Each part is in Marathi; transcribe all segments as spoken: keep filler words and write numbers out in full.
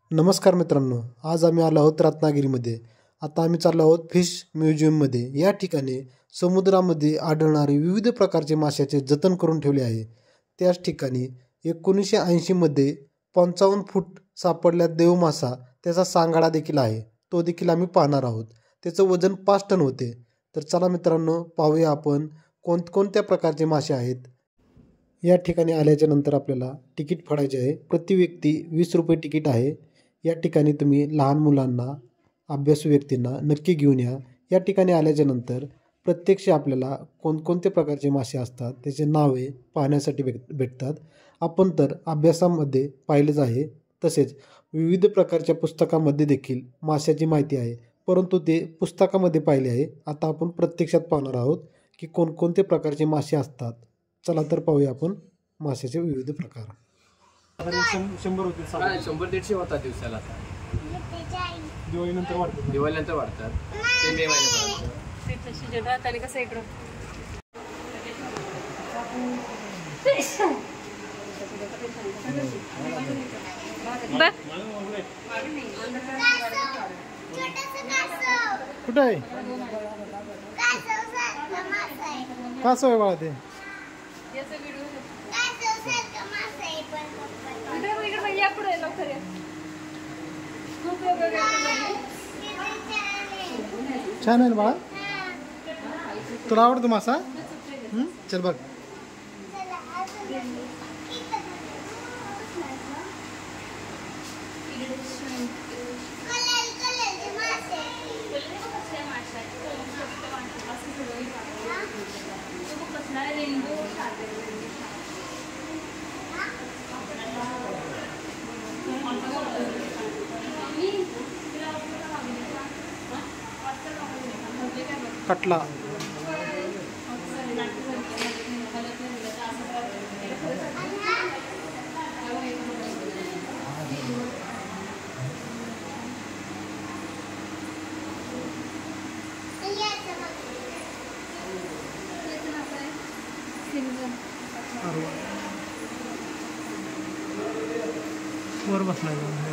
नमस्कार मित्रांनो, आज आम्ही आलो आहोत रत्नागिरीमध्ये. आता आम्ही चाललो आहोत फिश म्युझियममध्ये. या ठिकाणी समुद्रामध्ये आढळणारे विविध प्रकारचे माशाचे जतन करून ठेवले आहे. त्याच ठिकाणी एकोणीसशे ऐंशीमध्ये पंचावन्न फूट सापडल्या देवमासा, त्याचा सांगाडा देखील आहे. तो देखील आम्ही पाहणार आहोत. त्याचं वजन पाच टन होते. तर चला मित्रांनो, पाहूया आपण कोणकोणत्या प्रकारचे मासे आहेत. या ठिकाणी आल्याच्या नंतर आपल्याला तिकीट फाडायचे आहे. प्रति व्यक्ती वीस रुपये तिकीट आहे. या ठिकाणी तुम्ही लहान मुलांना, अभ्यासू व्यक्तींना नक्की घेऊन या. या ठिकाणी आल्याच्या नंतर प्रत्यक्ष आपल्याला कोणकोणते प्रकारचे मासे असतात त्याचे नावे पाहण्यासाठी भेट भेटतात. आपण तर अभ्यासामध्ये पाहिलेच आहे, तसेच विविध प्रकारच्या पुस्तकामध्ये देखील माशाची माहिती आहे, परंतु ते पुस्तकामध्ये पाहिले आहे. आता आपण प्रत्यक्षात पाहणार आहोत की कोणकोणते प्रकारचे मासे असतात. चला तर पाहूया आपण माशाचे विविध प्रकार. शंभर होते, शंभर दीडशे होतात दिवसाला. आता दिवाळीनंतर वाढतात. दिवाळीनंतर वाढतात ते मे महिन्यापर्यंत. आणि कसं इकडं कुठं आहे कासव आहे बाळा ते. छान आहे ना बाळा, तुला आवडतो मासा? चल बघ. कटला, वर बसलाय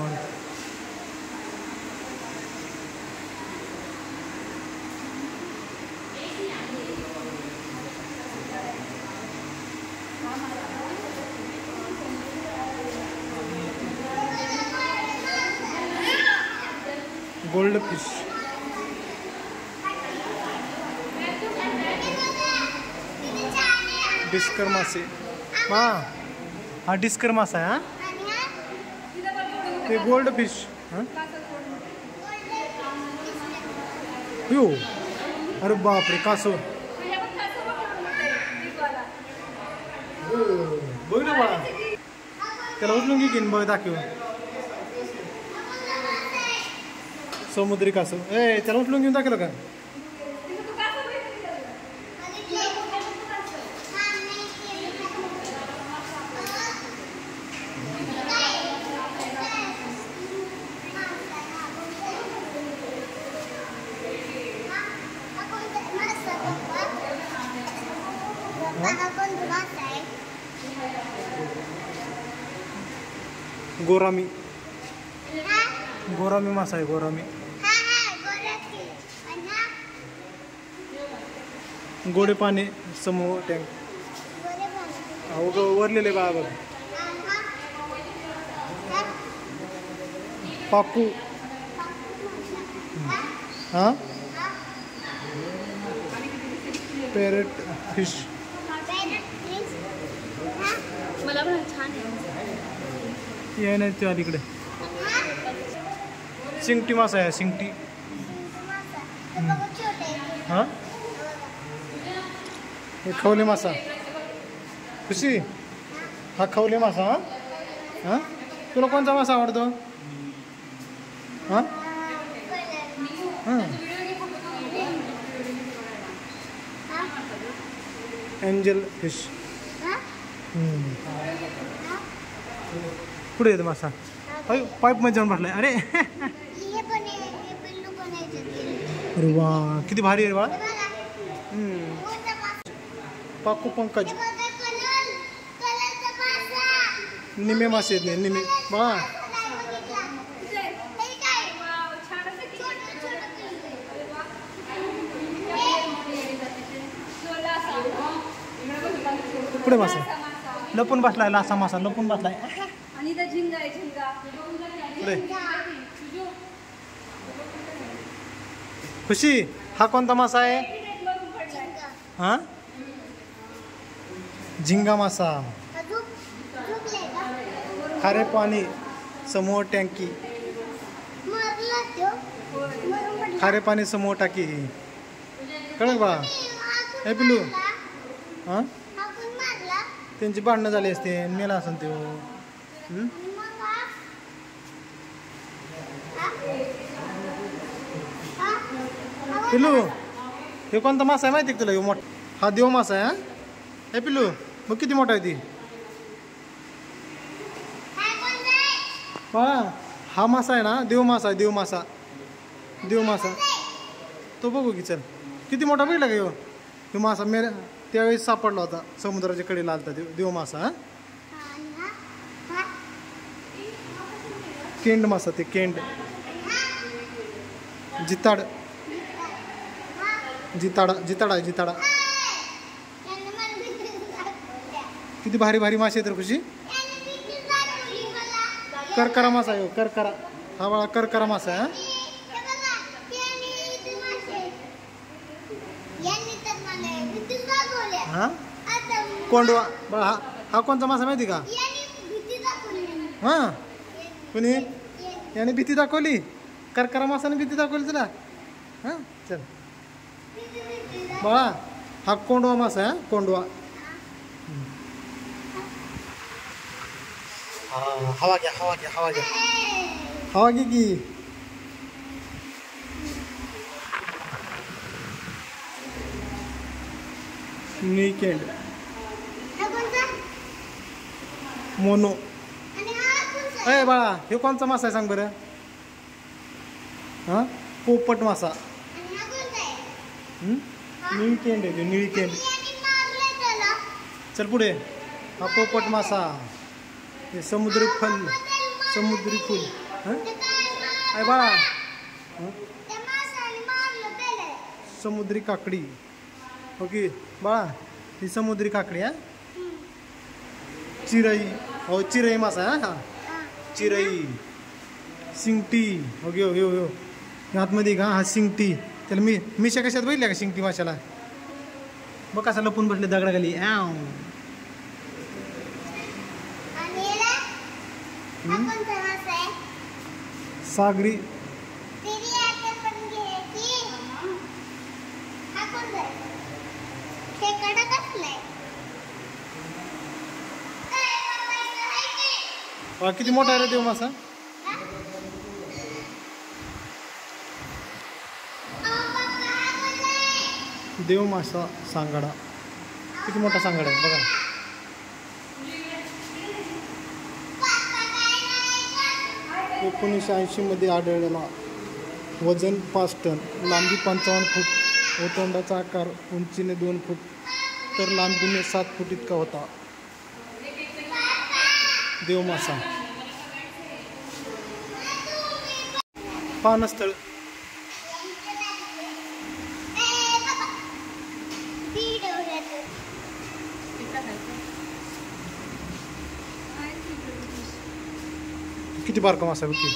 गोल्ड फिश. डिस्कर मासे. हा हा डिस्कर मासा आहे. हा ते गोल्ड फिश. यो, अरे बापरे, कासव. बघ ना बाळा, त्याला उचलून घे की बघ, दाखव. समुद्री कासव. ए, त्याला उचलून घेऊन दाखवलं का? गोरामी. गोरामी मासा आहे. गोरामी. गोडे पाणी समूह टँक. अहो वरलेले बा बघ. पाकू. हा पॅरेट फिश. ये नाही ते अलीकडे. शिंगटी मासा आहे. शिंगटी. हा हे खवले मासा. खुशी, हा खवले मासा. हा हा तुला कोणता मासा आवडतो? हा हां एंजल फिश. पुढे येतो मासा. पाईप मध्ये जाऊन बसलाय. अरे अरे वा, किती भारी आहे बा. पाकू पंकज. निमे मासे आहेत. निमे बा पुढे मासा लपून बसलाय लासा मासा लपून बसलाय आणि इथं झिंगा आहे झिंगा पुढे खुशी हा कोणता मासा आहे हा झिंगा मासा खारे पाणी समूह टँकी खारे पाणी समूह टाकी कळलं बा हे पिलू हां त्यांची भांडणं झाली असते मेला असेल ते पिलू हे कोणता मासा आहे माहिती आहे तुला हे मोठा हा देव मासा आहे हा हे पिलू मग किती मोठा आहे ती बाळा हा मासा आहे ना देव मासा आहे देव मासा देव मासा तो बघू की चल किती मोठा बघितला का ह्यो ह्यो मासा मेरे त्यावेळेस सापडला होता समुद्राच्या कडेला आलता देव देव मासा हा केंड मासा ते केंड जिताड जिताडा जिताडा जिताडा किती भारी भारी मासे आहेत रे खुशी करकरा मासा आहे करकरा हा बाळा करकरा मासा आहे हा कोंडवा बघा हा हा कोणता मासा माहिती का हा कुणी याने भीती दाखवली करकरा मासाने भीती दाखवली तुला हा चल बाळा हा कोंडवा मासा आहे कोंडवा हवा घ्या हवा घ्या हवा घ्या हवा घे की वीकेंड मोनो अय बाळा हे कोणचा मासा आहे सांग बरं हा पोपट मासा निळकेंड आहे निळकेंड चल पुढे हा पोपट मासा हे समुद्री फल समुद्री फुल अय बाळा समुद्री काकडी ओके बाळा ही समुद्री काकडी हा चिराई हो चिराई मासा हा हा चिराई शिंगटी ओके हो हो हो आतमध्ये का हा शिंगटी त्याला मी मिशा कशात बघितल्या का शिंगटी माशाला बघ कसा लपून बसले दगडाखाली आव सागरी किती मोठा आहे रे देव मासा देव मासा सांगाडा किती मोठा सांगाडा आहे बघा एकोणीसशे ऐंशी मध्ये आढळलेला वजन पाच टन लांबी पंचावन्न फूट व तोंडाचा आकार उंचीने दोन फूट तर लांबीने सात फूट इतका होता देव मासा पानस्थळ किती बारका मासा बघ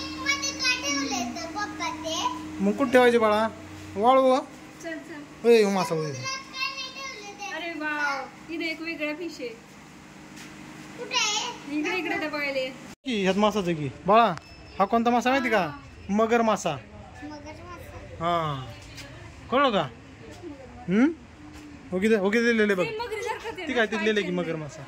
मग कुठे ठेवायचे बाळा वाळू होय मासा होय अरे वाव इथे एक वेगळा फिश आहे इकडे इकडे दबायले की ह्यात मासाचं की बाळा हा कोणता मासा माहिती का मगर मासा हा कळलं का हम्म ओके ओके दिलेले बघ ठीक आहे ते लिहिले की मगर मासा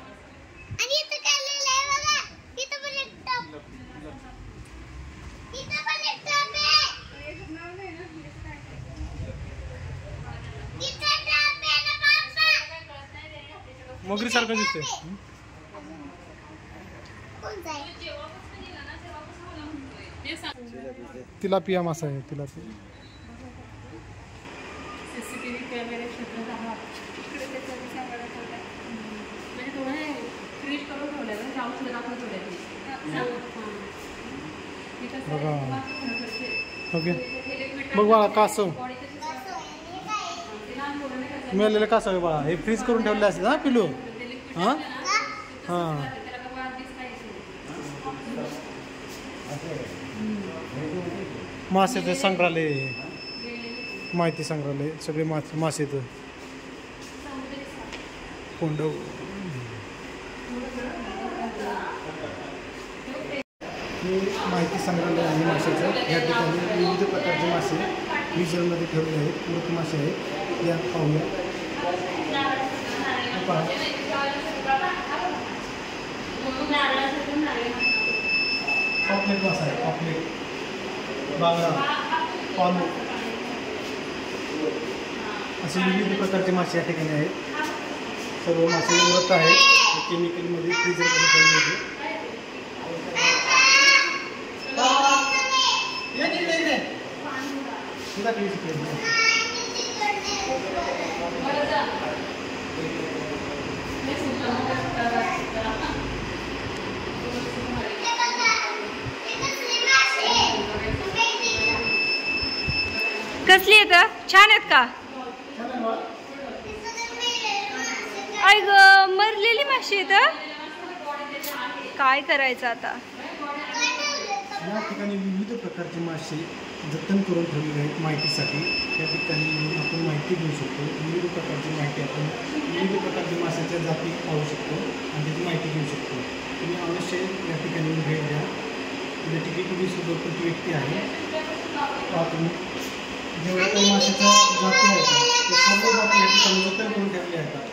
मगरी सारखं दिसतंय तिलापिया मासा आहे तिलापिया सीसीटीव्ही कॅमेरे क्षेत्र दहा इकडे त्याचा विचार म्हणजे थोडं फ्रीज करून ठेवलं ना जाऊन दाखवून ठेवलं ओके बघ बाळा कासव मेलेलं कासव आहे बाळा हे फ्रीज करून ठेवले असते हा पिलू हां हां मासेचं संग्रहालय, माहिती संग्रहालय, सगळे मासे मासेचं कोंडव. हे माहिती संग्रहालय आहे माशाचं. या ठिकाणी विविध प्रकारचे मासे फ्रीजरमध्ये ठेवले आहेत. मृत मासे आहेत. या पाहूया. पहा पॉपलेट मासा आहे. पॉपलेट, बांगडा, पालू असे विविध प्रकारचे मासे या ठिकाणी आहेत. सर्व मासे मृत आहेत. केमिकलमध्ये फ्रीजरमध्ये ठेवले होते. कसली आहेत? छान आहेत का? आई ग, मरलेली माशी आहेत. काय करायचं आता? या ठिकाणी विविध प्रकारचे मासे जतन करून ठेवलेले आहेत माहितीसाठी. त्या ठिकाणी आपण माहिती घेऊ शकतो. विविध प्रकारची माहिती आपण विविध प्रकारच्या माशाच्या जाती पाहू शकतो आणि त्याची माहिती घेऊ शकतो. तुम्ही अवश्य या ठिकाणी भेट द्या. म्हणजे तिकीट वीस रुपये प्रति व्यक्ती आहे. तुम्ही जेवढ्या काही माशाच्या जाती आहेत ते सर्व जाती या ठिकाणी जतन करून ठेवले आहेत.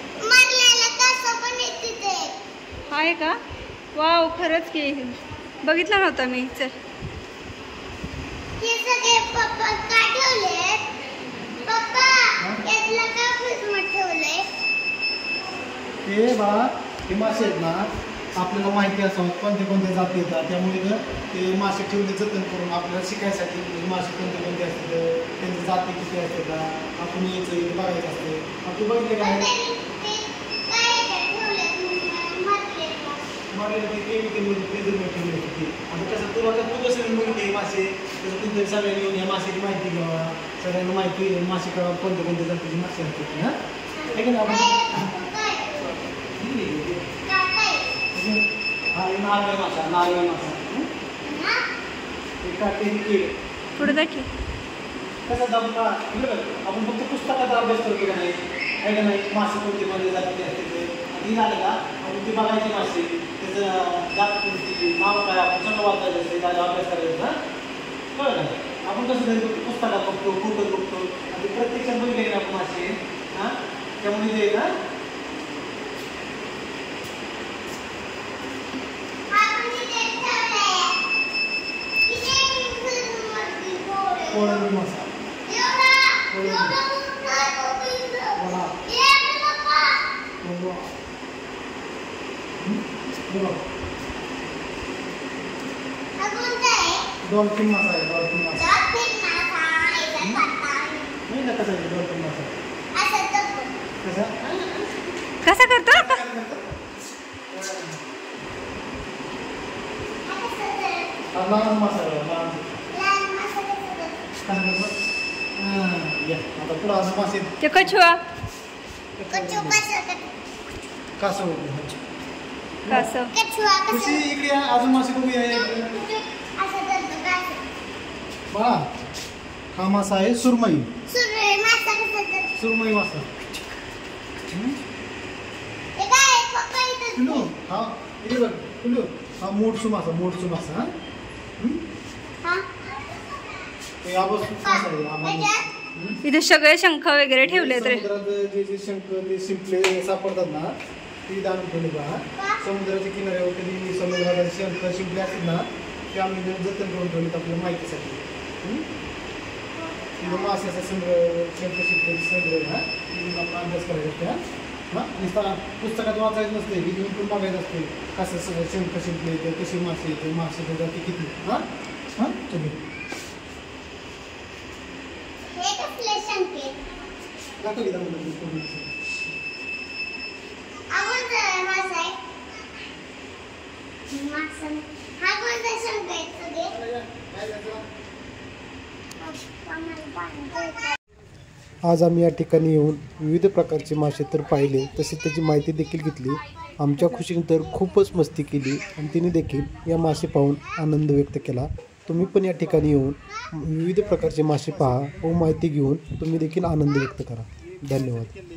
आहे का? वाव, खरंच की बघितला नव्हता मी. चल हे बाळा, हे मासे आहेत ना, आपल्याला माहिती असावं कोणत्या कोणत्या जाती येतात. त्यामुळे जर ते मासे ठेवले जतन करून आपल्याला शिकायसाठी मासे कोणते कोणते असतात, त्यांची जाती किती असतात, आपण यायचं इथे बघायचं असते. आपण बघितले का मॉडेल ते केमिकलमध्ये फ्रीजरमध्ये ठेवले होते. आता कसं तू आता तू कसं बघितले हे मासे, तसं तुमच्या सगळ्यांनी येऊन या माशाची माहिती घ्यावा. सगळ्यांना माहिती मासे कळवा कोणत्या कोणत्या जातीची मासे असतात. हां ठीक आहे ना. आपण हा नारळ मासा, नारळ मासा पुढे दाखी कसं दाबून आपण फक्त पुस्तकाचा अभ्यास करतो का नाही, आहे का नाही. मासे कोणते कोणते जाती असते ते झालं का आपण ते बघायचे मासे, त्याचं जात कोणती, नाव काय, आपण सगळं वाचायचं असते, त्याचा अभ्यास करायचा. कळलं ना. आपण कसं घरी बघतो, पुस्तकात बघतो, फोटो बघतो आणि प्रत्यक्षात बघितले ना आपण मासे. हां त्यामुळे ते ना कोळंबी मासा, डॉल्फिन मासा आहे. डॉल्फिन मासा नाही ना. कसा आहे डॉल्फिन मासा? कसा कसा करतो? लहान मासा आहे. लहान आता पुढं असं मासे ते कछुआ कासव कासव खुशी इकडे अजून मासे बघूया. बघा हा मासा आहे सुरमई. सुरमई मासा पिलू. हा इकडे बघ पिलू. हा मोडसू मासा, मोडसू मासा. हा इथे सगळे शंख वगैरे ठेवले. जे जे शंख ते शिंपले सापडतात ना, ती आणून ठेवले. पहा समुद्राच्या किनाऱ्यावर कधी समुद्राला शंख शिंपले असतील ना, ते आम्ही जतन करून ठेवलेत आपल्या माहितीसाठी. तिथं माशाचा संग्रह, शंख शिंपल्याचा संग्रह हा तिथून आपण अभ्यास करायचा असते. हां नुसता पुस्तकात वाचायचं नसते, इथून पण बघायचं असते कसं सगळं शंख शिंपले येते, कशी मासे येते, मासे जाते किती. हां हां तुम्ही दाखवली आज आम्ही या ठिकाणी येऊन विविध प्रकारचे मासे तर पाहिले, तसेच त्याची माहिती देखील घेतली. आमच्या खुशीने तर खूपच मस्ती केली आणि तिने देखील या मासे पाहून आनंद व्यक्त केला. तुम्ही पण या ठिकाणी येऊन विविध प्रकारचे मासे पहा व माहिती घेऊन तुम्ही देखील आनंद व्यक्त करा. धन्यवाद.